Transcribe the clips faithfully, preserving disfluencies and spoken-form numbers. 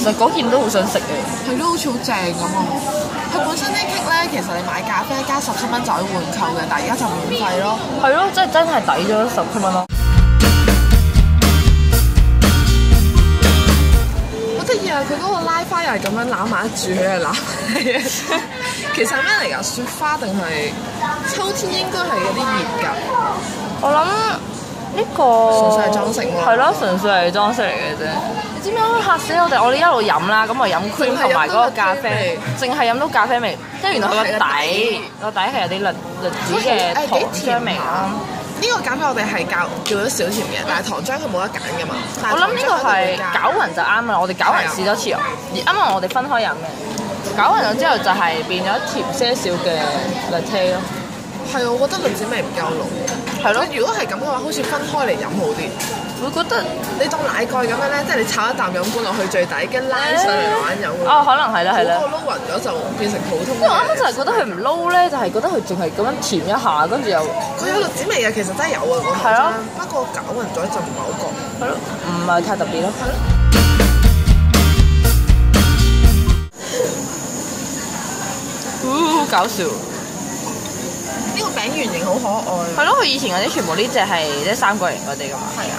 實嗰件都好想食嘅。 係咯，好似好正咁啊！佢本身啲 cake 咧，其實你買咖啡加十七蚊就可以換購嘅，但係而家就免費咯。 係咯，即係真係抵咗十七蚊咯。 好得意啊！佢嗰個拉花又係咁樣攬埋一住，佢係攬。其實係咩嚟㗎？雪花定係秋天應該係有啲熱㗎。 我諗呢個純粹係裝飾喎。 係咯，純粹係裝飾嚟嘅啫。你知唔知嚇死我哋？我哋一路飲啦，咁我飲 cream 同埋嗰個咖啡，淨係飲到咖啡味，跟住原來佢個底個底係有啲栗栗子嘅糖漿味啦。 呢個咖啡我哋係教叫咗少甜嘅，但係糖漿佢冇得揀㗎嘛。 我諗呢個係攪勻就啱啦，我哋攪勻試多次啊。而啱啱我哋分開飲嘅，攪勻咗之後就係變咗甜些少嘅 latte 咯。 係啊，我覺得栗子味唔夠濃。係咯，如果係咁嘅話，好似分開嚟飲好啲。會覺得你當奶蓋咁樣咧，即係你炒一啖飲管落去最底，跟拉上嚟玩飲。 哦，可能係啦，係啦。 嗰個撈勻咗就變成普通。 因為我啱啱就係覺得佢唔撈咧，就係覺得佢淨係咁樣甜一下，跟住又佢有栗子味嘅，其實真係有啊，我係咯。 不過攪勻咗就唔係好覺。 係咯，唔係太特別咯。係咯。哦，搞笑！ 呢個餅圓形好可愛。 係咯，佢以前嗰啲全部呢只係即係三角形嗰啲㗎嘛。 係啊。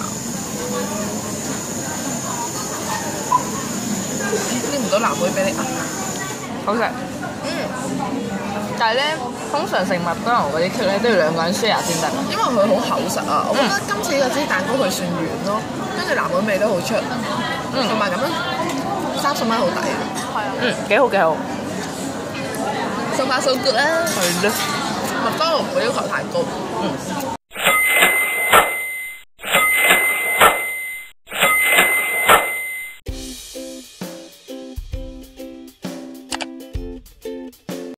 拎唔到藍莓俾你啊！ 好食。嗯。但係咧，通常食麥當勞嗰啲 cake 咧都要兩個人 share 先得。因為佢好厚實啊！我覺得今次嗰支蛋糕佢算圓咯，跟住藍莓味都好出。嗯。同埋咁樣三十蚊好抵。係啊。 嗯，幾好幾好。 So far so good 啦。 係咯。 麥當勞唔會要求太高。嗯。